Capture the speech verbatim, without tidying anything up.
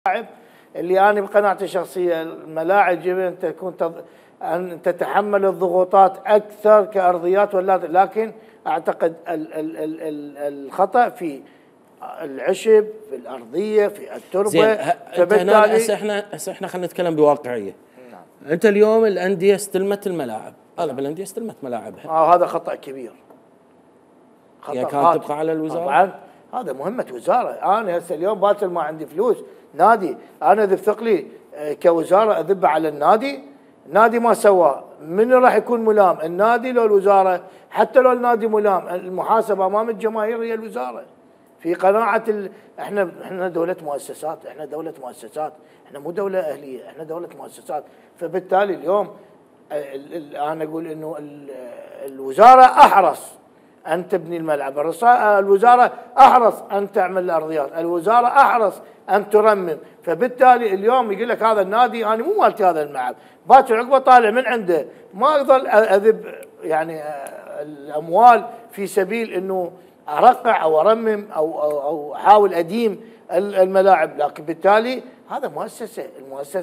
الملاعب اللي انا بقناعتي الشخصيه الملاعب يجب ان تكون تض... ان تتحمل الضغوطات اكثر كارضيات ولا، لكن اعتقد ال ال ال ال الخطا في العشب، في الارضيه، في التربه. زين، فبالتالي هسه احنا هسه احنا خلينا نتكلم بواقعيه. نعم. انت اليوم الانديه استلمت الملاعب، اغلب الانديه استلمت ملاعبها. آه هذا خطا كبير. خطا يعني كانت خاطئ. تبقى على الوزاره؟ طبعا هذا مهمه وزاره. انا هسه اليوم باكر ما عندي فلوس، نادي انا ذبثق لي كوزاره اذب على النادي، النادي ما سواه، من راح يكون ملام؟ النادي لو الوزاره؟ حتى لو النادي ملام، المحاسبه امام الجماهير هي الوزاره. في قناعه ال... احنا احنا دوله مؤسسات، احنا دوله مؤسسات، احنا مو دوله اهليه، احنا دوله مؤسسات. فبالتالي اليوم ال... ال... انا اقول انه ال... الوزاره احرص أن تبني الملعب، الوزارة أحرص أن تعمل الأرضيات، الوزارة أحرص أن ترمم. فبالتالي اليوم يقول لك هذا النادي أنا مو مالتي هذا الملعب، باكر عقبه طالع من عنده، ما أظل أذب يعني الأموال في سبيل أنه أرقع أو أرمم أو أو أو أحاول أديم الملاعب، لكن بالتالي هذا مؤسسة، المؤسسة